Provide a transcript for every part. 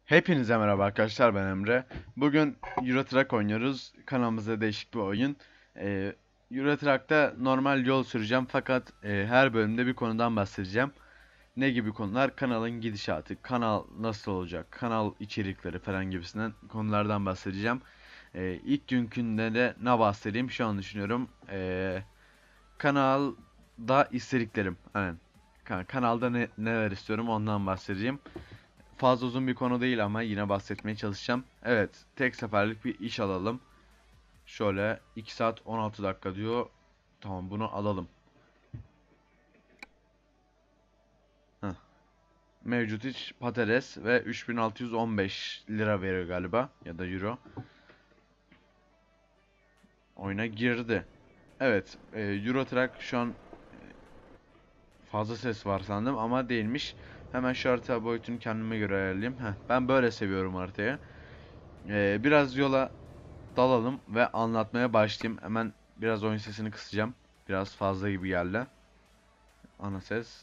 Hepinize merhaba arkadaşlar, ben Emre. Bugün Euro Truck oynuyoruz. Kanalımızda değişik bir oyun. Euro Truck'ta normal yol süreceğim fakat her bölümde bir konudan bahsedeceğim. Ne gibi konular? Kanalın gidişatı, kanal nasıl olacak, kanal içerikleri falan gibisinden konulardan bahsedeceğim. İlk günkünde de ne bahsedeyim şu an düşünüyorum. Kanalda istediklerim. Aynen. Kanalda neler istiyorum ondan bahsedeceğim. Fazla uzun bir konu değil ama yine bahsetmeye çalışacağım. Evet, tek seferlik bir iş alalım. Şöyle 2 saat 16 dakika diyor. Tamam, bunu alalım. Heh. Mevcut iş patates ve 3615 lira veriyor galiba ya da euro. Oyuna girdi. Evet, Euro Truck şu an fazla ses var sandım ama değilmiş. Hemen şu harita boyutunu kendime göre ayarlayayım. Ben böyle seviyorum haritayı. Biraz yola dalalım ve anlatmaya başlayayım. Hemen biraz oyun sesini kısacağım. Biraz fazla gibi geldi. Ana ses.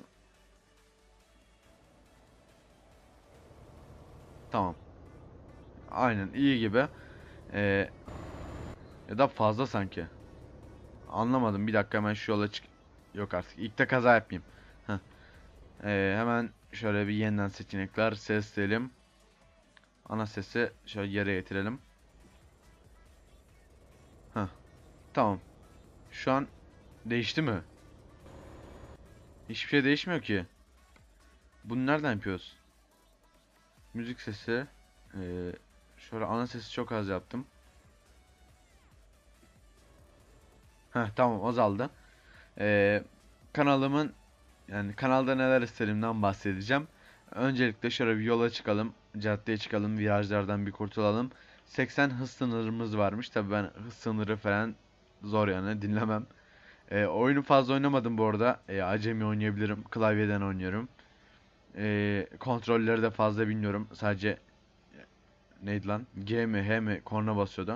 Tamam. Aynen iyi gibi. Ee, Ya da fazla sanki. Anlamadım. Bir dakika hemen şu yola çık. Yok artık. İlk de kaza yapmayayım. Heh. Hemen şöyle bir yeniden seçenekler sesleyelim. Ana sesi şöyle yere getirelim. Heh. Tamam. Şu an değişti mi? Hiçbir şey değişmiyor ki. Bunu nereden yapıyoruz? Müzik sesi. Ee, Şöyle ana sesi çok az yaptım. Tamam, azaldı. Ee, Kanalımın yani kanalda neler istediğimden bahsedeceğim. Öncelikle şöyle bir yola çıkalım. Caddeye çıkalım. Virajlardan bir kurtulalım. 80 hız sınırımız varmış. Tabii ben hız sınırı falan zor yani dinlemem. Oyunu fazla oynamadım bu arada. Acemi oynayabilirim. Klavyeden oynuyorum. Kontrolleri de fazla bilmiyorum. Sadece neydi lan? G mi H mi korna basıyordu.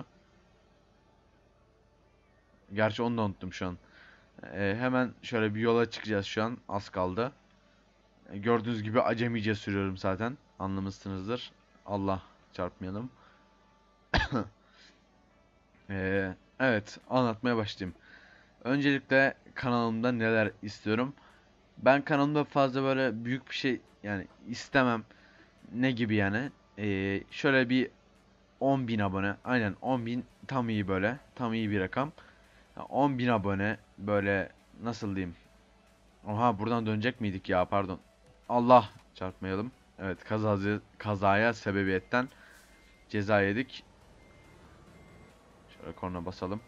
Gerçi onu da unuttum şu an. Hemen şöyle bir yola çıkacağız şu an. Az kaldı. Gördüğünüz gibi acemice sürüyorum zaten. Anlamışsınızdır. Allah çarpmayalım. Evet, anlatmaya başlayayım. Öncelikle kanalımda neler istiyorum. Ben kanalımda fazla böyle büyük bir şey yani istemem. Ne gibi yani? Şöyle bir 10.000 abone. Aynen 10.000 tam iyi böyle. Tam iyi bir rakam. 10.000 abone böyle nasıl diyeyim? Oha, buradan dönecek miydik ya, pardon. Allah çarpmayalım. Evet, kazaya sebebiyetten ceza yedik. Şöyle korna basalım.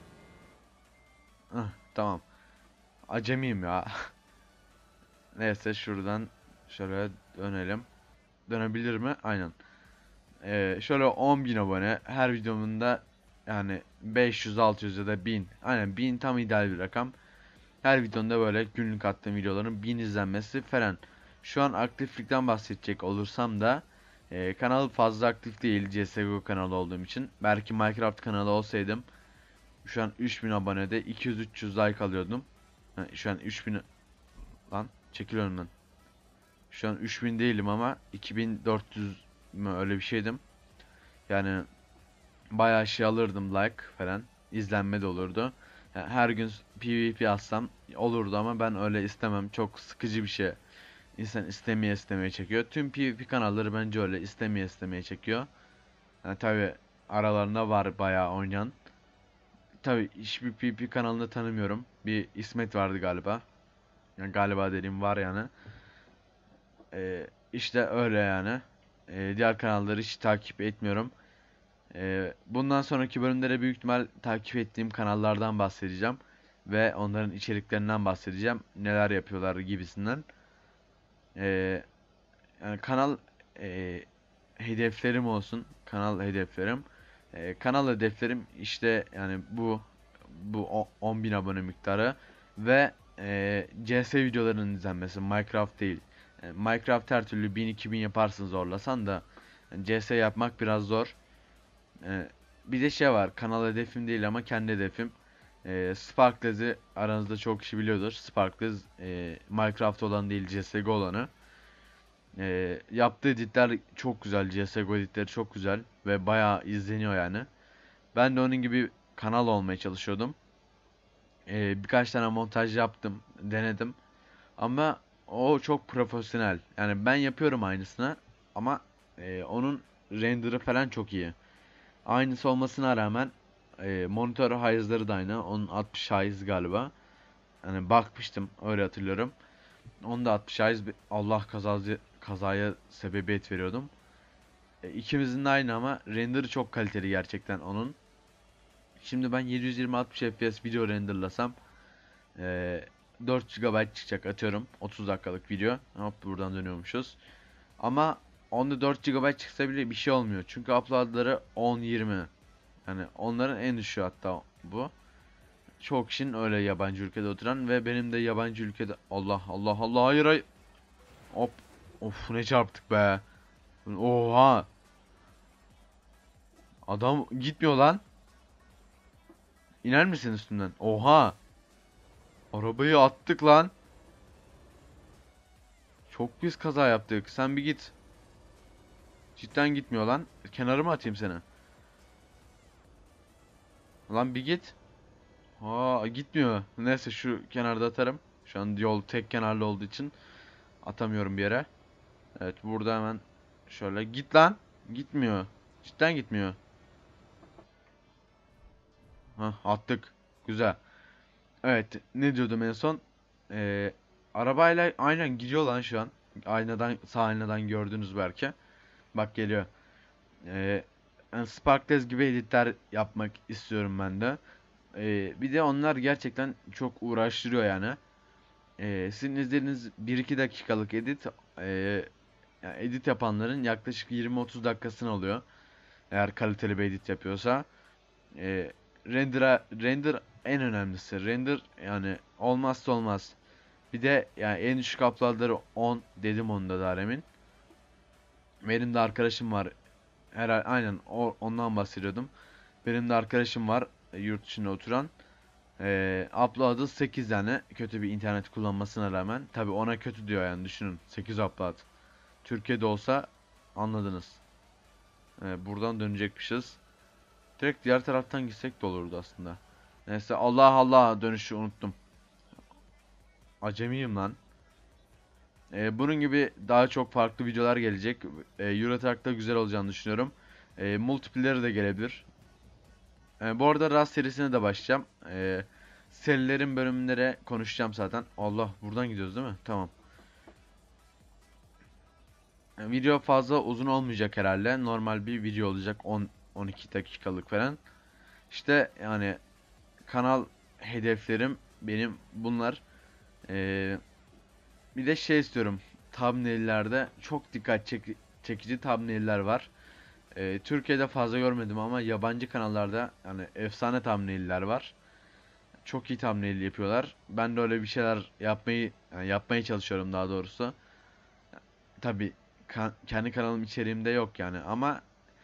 Tamam. Acemiyim ya. Neyse şuradan şöyle dönelim. Dönebilir mi? Aynen. Şöyle 10.000 abone. Her videomunda yani 500, 600 ya da 1000. Aynen 1000 tam ideal bir rakam. Her videomda böyle günlük attığım videoların 1000 izlenmesi falan. Şu an aktiflikten bahsedecek olursam da kanal fazla aktif değil CSGO kanalı olduğum için. Belki Minecraft kanalı olsaydım şu an 3000 abonede 200-300 like alıyordum. Şu an 3000 lan çekil önümden. Şu an 3000 değilim ama 2400 mü öyle bir şeydim. Yani bayağı şey alırdım, like falan. İzlenme de olurdu. Yani her gün PvP atsam olurdu ama ben öyle istemem. Çok sıkıcı bir şey. İnsan istemeye çekiyor. Tüm PvP kanalları bence öyle istemeye çekiyor. Yani tabi aralarında var bayağı oynayan. Tabi hiçbir PvP kanalını tanımıyorum. Bir İsmet vardı galiba. Yani galiba dediğim var yani. İşte öyle yani. Diğer kanalları hiç takip etmiyorum. Bundan sonraki bölümlere büyük ihtimal takip ettiğim kanallardan bahsedeceğim. Ve onların içeriklerinden bahsedeceğim. Neler yapıyorlar gibisinden. Ee, Yani kanal e, hedeflerim olsun. Kanal hedeflerim. Kanal hedeflerim işte yani bu 10.000 abone miktarı ve CS videolarının izlenmesi. Minecraft değil. Minecraft her türlü 1000-2000 yaparsın zorlasan da yani CS yapmak biraz zor. Bir de şey var. Kanal hedefim değil ama kendi hedefim. Sparklez'i aranızda çok kişi biliyordur. Sparklez Minecraft olan değil, CSGO olanı. Yaptığı editler çok güzel. CSGO editleri çok güzel ve bayağı izleniyor yani. Ben de onun gibi kanal olmaya çalışıyordum. Birkaç tane montaj yaptım, denedim. Ama o çok profesyonel. Yani ben yapıyorum aynısını ama onun render'ı falan çok iyi. Aynısı olmasına rağmen monitör highs'ları da aynı. Onun 60 Hz galiba. Hani bakmıştım, öyle hatırlıyorum. Onda 60 Hz Allah kazaya sebebiyet veriyordum. İkimizin de aynı ama render'ı çok kaliteli gerçekten onun. Şimdi ben 720-60 FPS video renderlasam e, 4 GB çıkacak, atıyorum 30 dakikalık video. Hop, buradan dönüyormuşuz. Ama onda 4 GB çıksa bile bir şey olmuyor. Çünkü uploadları 10-20. Yani onların en düşüğü hatta bu. Çok kişinin öyle yabancı ülkede oturan ve benim de yabancı ülkede Allah Allah Allah, hayır hayır. Hop. Of, ne çarptık be. Oha. Adam gitmiyor lan. İner misin üstünden? Oha. Arabayı attık lan. Çok pis kaza yaptık. Sen bir git. Cidden gitmiyor lan. Kenara mı atayım seni? Lan bir git. Aa, gitmiyor. Neyse, şu kenarda atarım. Şu an yol tek kenarlı olduğu için atamıyorum bir yere. Evet, burada hemen şöyle git lan. Gitmiyor. Cidden gitmiyor. Hah, attık. Güzel. Evet, ne diyordum en son? Ee, Arabayla aynen gidiyor lan şu an. Aynadan, sağ aynadan gördünüz belki. Bak, geliyor. Ee, Yani Sparkless gibi editler yapmak istiyorum ben de. Bir de onlar gerçekten çok uğraştırıyor yani. Sizin izlediğiniz 1-2 dakikalık edit, yani edit yapanların yaklaşık 20-30 dakikasını alıyor. Eğer kaliteli bir edit yapıyorsa. Render en önemlisi. Render yani olmazsa olmaz. Bir de yani en düşük uploadları 10 dedim, onda da demin. Benim de arkadaşım var. Aynen ondan bahsediyordum. Benim de arkadaşım var, yurt dışında oturan. Upload'ı 8 tane, kötü bir internet kullanmasına rağmen. Tabi ona kötü diyor yani, düşünün. 8 upload. Türkiye'de olsa anladınız. Buradan dönecekmişiz. Direkt diğer taraftan gitsek de olurdu aslında. Neyse, Allah Allah, dönüşü unuttum. Acemiyim lan. Bunun gibi daha çok farklı videolar gelecek. Euro Truck'ta güzel olacağını düşünüyorum. Multiplayer de gelebilir. Bu arada Rust serisine de başlayacağım. Serilerin bölümlere konuşacağım zaten. Allah, buradan gidiyoruz değil mi? Tamam. Video fazla uzun olmayacak herhalde. Normal bir video olacak, 10-12 dakikalık falan. İşte yani kanal hedeflerim benim bunlar. Ee, Bir de şey istiyorum. Thumbnail'lerde çok çekici thumbnail'ler var. Türkiye'de fazla görmedim ama yabancı kanallarda yani efsane thumbnail'ler var. Çok iyi thumbnail yapıyorlar. Ben de öyle bir şeyler yapmaya çalışıyorum daha doğrusu. Tabii kendi kanalım içeriğimde yok yani, ama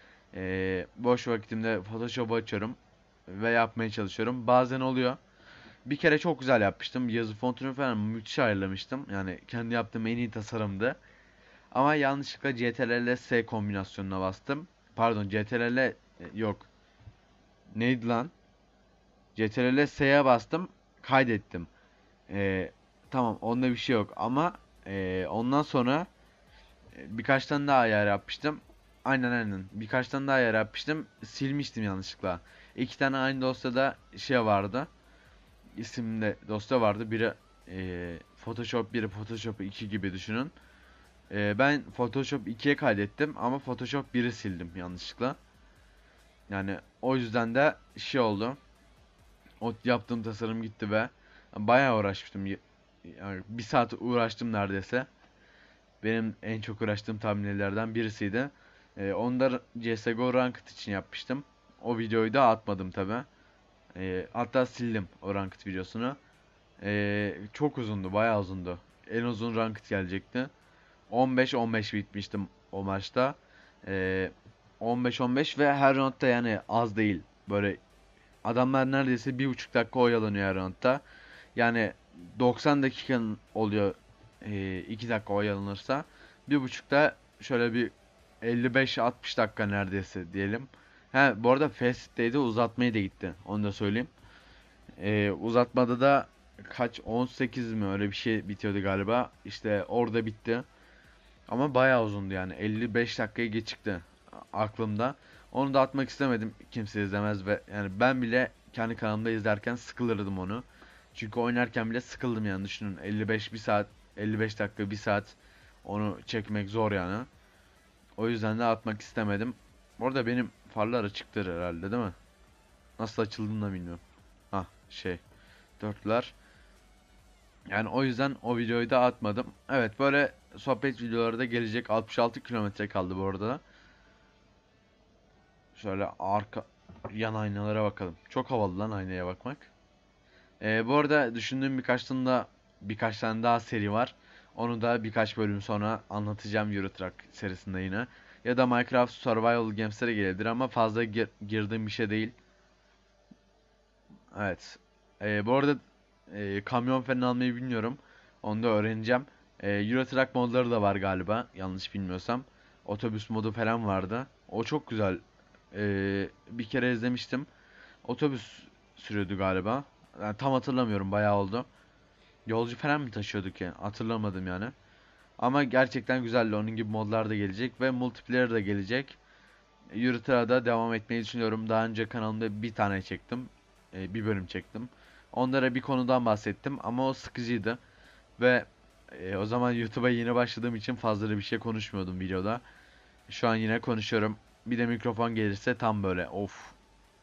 boş vakitimde Photoshop açıyorum ve yapmaya çalışıyorum. Bazen oluyor. Bir kere çok güzel yapmıştım. Yazı fontunu falan müthiş ayarlamıştım. Yani kendi yaptığım en iyi tasarımdı. Ama yanlışlıkla CTRL S kombinasyonuna bastım. Pardon, CTRL yok. Neydi lan? CTRL S'ye bastım. Kaydettim. E, tamam, onda bir şey yok. Ama ondan sonra birkaç tane daha ayar yapmıştım. Aynen. Birkaç tane daha ayar yapmıştım. Silmiştim yanlışlıkla. İki tane aynı dosyada şey vardı. İsimli dosya vardı. Biri Photoshop 1, Photoshop 2 gibi düşünün. Ben Photoshop 2'ye kaydettim ama Photoshop 1'i sildim yanlışlıkla. Yani o yüzden de şey oldu. O yaptığım tasarım gitti ve bayağı uğraşmıştım. Yani bir saat uğraştım neredeyse. Benim en çok uğraştığım thumbnail'lerden birisiydi. Onu da CSGO Ranked için yapmıştım. O videoyu da atmadım tabi. Hatta sildim o Ranked videosunu. Çok uzundu, bayağı uzundu. En uzun Ranked gelecekti. 15-15 bitmiştim o maçta. Ee, 15-15 ve her roundda yani az değil. Böyle adamlar neredeyse 1,5 dakika oyalanıyor her roundda. Yani 90 dakikanın oluyor 2 dakika oyalanırsa. 1,5'da şöyle bir 55-60 dakika neredeyse diyelim. Ha bu arada Fast'teydi, uzatmaya da gitti. Onu da söyleyeyim. Uzatmada da kaç 18 mi öyle bir şey bitiyordu galiba. İşte orada bitti. Ama bayağı uzundu yani. 55 dakikayı geçikti aklımda. Onu da atmak istemedim. Kimse izlemez ve yani ben bile kendi kanalımda izlerken sıkılırdım onu. Çünkü oynarken bile sıkıldım yani, düşünün 55 bir saat, 55 dakika bir saat onu çekmek zor yani. O yüzden de atmak istemedim. Orada benim farlar açıktır herhalde değil mi? Nasıl açıldığını da bilmiyorum. Ah şey, dörtler. Yani o yüzden o videoyu da atmadım. Evet, böyle sohbet videoları da gelecek. 66 kilometre kaldı bu arada. Şöyle arka yan aynalara bakalım. Çok havalı lan aynaya bakmak. Bu arada düşündüğüm birkaç tane daha seri var. Onu da birkaç bölüm sonra anlatacağım Euro Truck serisinde yine. Ya da Minecraft Survival Games'lere gelebilir ama fazla girdiğim bir şey değil. Evet. Bu arada kamyon falan almayı bilmiyorum. Onu da öğreneceğim. Euro Truck modları da var galiba. Yanlış bilmiyorsam. Otobüs modu falan vardı. O çok güzel. Bir kere izlemiştim. Otobüs sürüyordu galiba. Yani tam hatırlamıyorum. Bayağı oldu. Yolcu falan mı taşıyorduk ya? Hatırlamadım yani. Ama gerçekten güzeldi. Onun gibi modlar da gelecek ve multiplayer da gelecek. Euro Truck'a devam etmeyi düşünüyorum. Daha önce kanalımda bir tane çektim. Bir bölüm çektim. Onlara bir konudan bahsettim ama o sıkıcıydı. Ve o zaman YouTube'a yeni başladığım için fazla da bir şey konuşmuyordum videoda. Şu an yine konuşuyorum. Bir de mikrofon gelirse tam böyle of.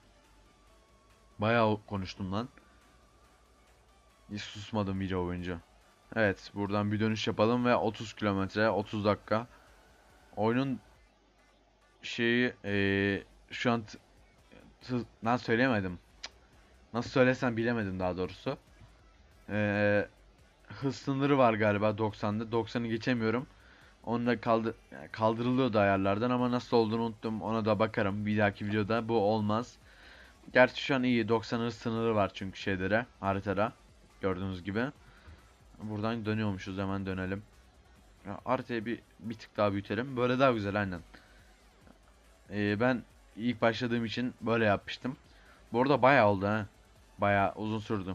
Bayağı konuştum lan. Hiç susmadım video boyunca. Evet, buradan bir dönüş yapalım ve 30 kilometre 30 dakika. Oyunun şeyi şu an nasıl söyleyemedim. Nasıl söylesem bilemedim daha doğrusu. Eee Hız sınırı var galiba 90'da. 90'ı geçemiyorum. Onu da yani kaldırılıyordu ayarlardan ama nasıl olduğunu unuttum. Ona da bakarım. Bir dahaki videoda bu olmaz. Gerçi şu an iyi. 90 hız sınırı var çünkü şeylere, haritada. Gördüğünüz gibi. Buradan dönüyormuşuz. Hemen dönelim. Ya, haritayı bir tık daha büyütelim. Böyle daha güzel aynen. Ben ilk başladığım için böyle yapmıştım. Bu arada bayağı oldu ha. Bayağı uzun sürdü.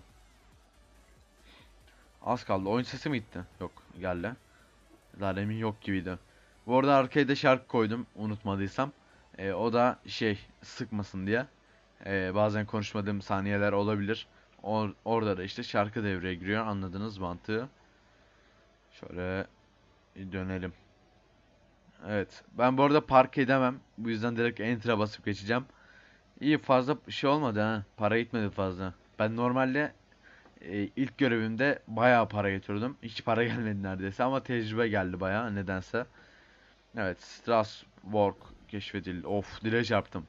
Az kaldı. Oyun sesi mi gitti? Yok, geldi. Daha demin yok gibiydi. Bu arada arkaya da şarkı koydum unutmadıysam. O da şey, sıkmasın diye. Bazen konuşmadığım saniyeler olabilir. Orada da işte şarkı devreye giriyor. Anladınız mantığı. Şöyle dönelim. Evet. Ben bu arada park edemem. Bu yüzden direkt enter'a basıp geçeceğim. İyi, fazla şey olmadı ha. Para gitmedi fazla. Ben normalde ilk görevimde bayağı para getirdim. Hiç para gelmedi neredeyse ama tecrübe geldi bayağı nedense. Evet, Strasbourg keşfedildi. Of, direğe çarptım.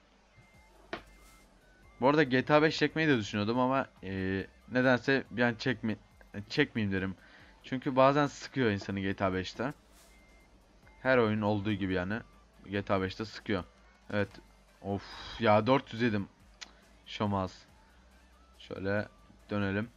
Bu arada GTA 5 çekmeyi de düşünüyordum ama nedense bir an çekmeyeyim derim. Çünkü bazen sıkıyor insanı GTA 5'te. Her oyun olduğu gibi yani GTA 5'te sıkıyor. Evet. Of ya, 400 yedim. Şomaz. Şöyle dönelim.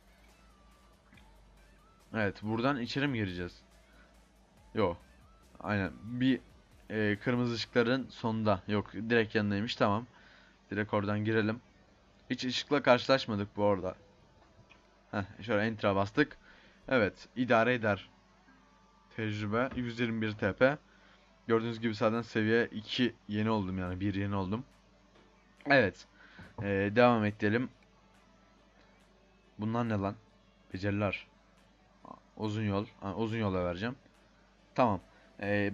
Evet, buradan içeri mi gireceğiz? Yok. Aynen. Bir kırmızı ışıkların sonunda. Yok, direkt yanındaymış, tamam. Direkt oradan girelim. Hiç ışıkla karşılaşmadık bu arada. Heh, şöyle enter'a bastık. Evet, idare eder. Tecrübe 121 TP. Gördüğünüz gibi zaten seviye 2 yeni oldum yani, bir yeni oldum. Evet. Devam edelim. Bunlar ne lan? Beceriler. Uzun yol. Ha, uzun yola vereceğim. Tamam. Ee,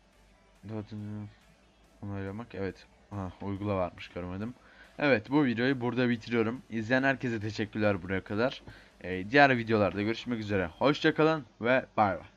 onaylamak. Evet. Ha, uygula varmış, görmedim. Evet, bu videoyu burada bitiriyorum. İzleyen herkese teşekkürler buraya kadar. Diğer videolarda görüşmek üzere. Hoşça kalın ve bay bay.